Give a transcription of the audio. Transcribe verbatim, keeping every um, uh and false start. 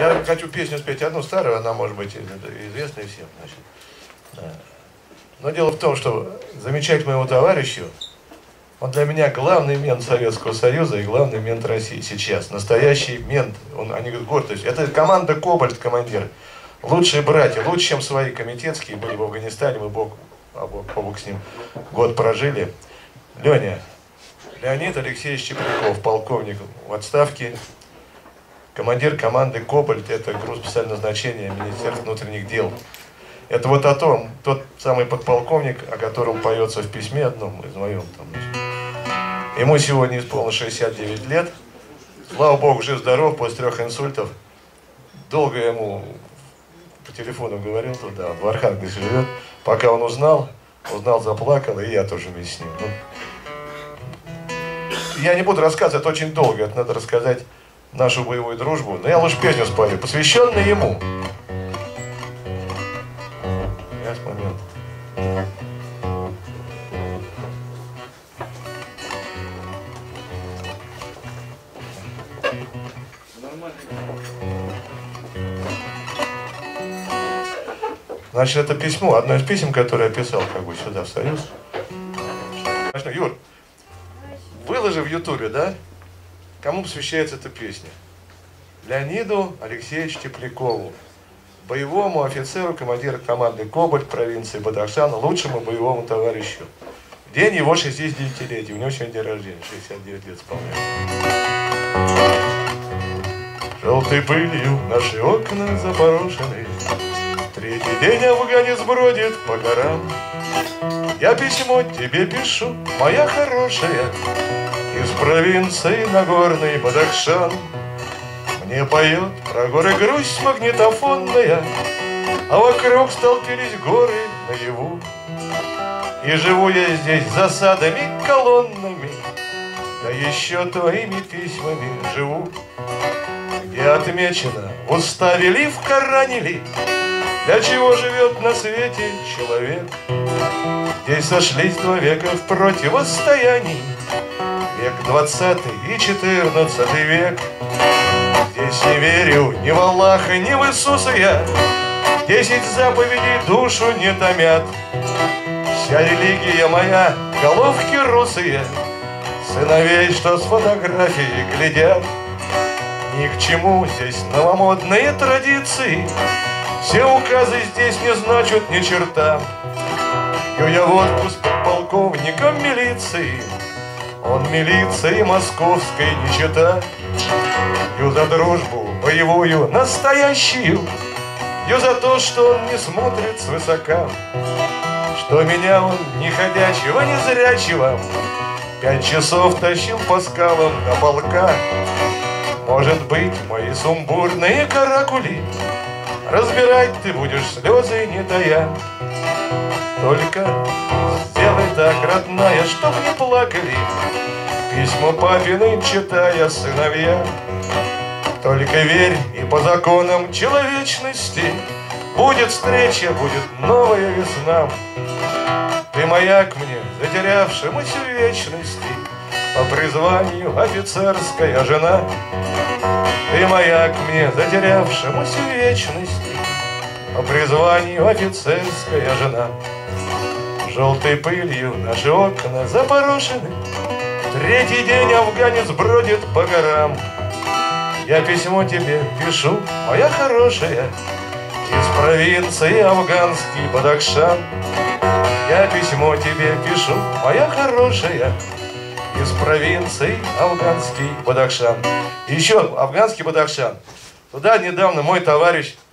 Я хочу песню спеть одну старую, она может быть известная всем. Значит. Да. Но дело в том, что замечать моему товарищу, он для меня главный мент Советского Союза и главный мент России сейчас. Настоящий мент. Он, они говорят, гордость. Это команда «Кобальт», командир. Лучшие братья, лучше, чем свои комитетские, были в Афганистане, мы бок, а бок, по бок с ним год прожили. Леня, Леонид Алексеевич Чепляков, полковник в отставке, командир команды «Кобальт», это груз специального назначения Министерства внутренних дел. Это вот о том, тот самый подполковник, о котором поется в письме одном из моем. Там, ему сегодня исполнилось шестьдесят девять лет. Слава Богу, жив-здоров, после трех инсультов. Долго ему по телефону говорил туда, в Архангельске живет. Пока он узнал, узнал, заплакал, и я тоже вместе с ним. Ну, я не буду рассказывать, это очень долго, это надо рассказать нашу боевую дружбу. Но я лучше песню спою, посвященную ему. Сейчас, момент. Значит, это письмо, одно из писем, которое я писал как бы сюда, в Союз. Значит, Юр, выложи в Ютубе, да? Кому посвящается эта песня? Леониду Алексеевичу Теплякову, боевому офицеру, командиру команды «Кобальт» провинции Бадахшан, лучшему боевому товарищу. День его шестидесятидевятилетия, у него сегодня день рождения, шестьдесят девять лет исполняется. Желтой пылью наши окна запорошены, третий день афганец бродит по горам. Я письмо тебе пишу, моя хорошая, из провинции Нагорный Бадахшан. Мне поет про горы грусть магнитофонная, а вокруг столпились горы наяву. И живу я здесь засадами, колоннами, да еще твоими письмами живу. Где отмечено в уставе ли, в Коране ли, для чего живет на свете человек. Здесь сошлись два века в противостоянии, век двадцатый и четырнадцатый век. Здесь не верю ни в Аллаха, ни в Иисуса я, десять заповедей душу не томят. Вся религия моя — головки русые, сыновей, что с фотографии глядят. Ни к чему здесь новомодные традиции, все указы здесь не значат ни черта. Пью я водку с подполковником милиции, он милиции московской не чета. Пью за дружбу боевую настоящую, пью за то, что он не смотрит свысока, что меня он ни ходячего, ни зрячего пять часов тащил по скалам до полка. Может быть, мои сумбурные каракули разбирать ты будешь слезы не тая. Только сделай так, родная, чтоб не плакали письма папины, читая сыновья. Только верь, и по законам человечности будет встреча, будет новая весна. Ты маяк мне, затерявшемуся в вечности, по призванию офицерская жена. Ты маяк мне, затерявшемуся в вечности, по призванию офицерская жена. Желтой пылью наши окна запорошены, третий день афганец бродит по горам. Я письмо тебе пишу, моя хорошая, из провинции афганский Бадахшан. Я письмо тебе пишу, моя хорошая, из провинции афганский Бадахшан. Еще афганский Бадахшан. Туда недавно мой товарищ